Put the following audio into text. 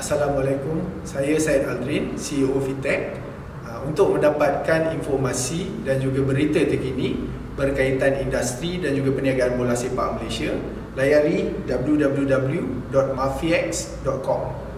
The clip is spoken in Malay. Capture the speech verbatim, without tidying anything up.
Assalamualaikum, saya Syed Aldrin, C E O Fitech. Untuk mendapatkan informasi dan juga berita terkini berkaitan industri dan juga perniagaan bola sepak Malaysia, layari w w w dot mafiex dot com.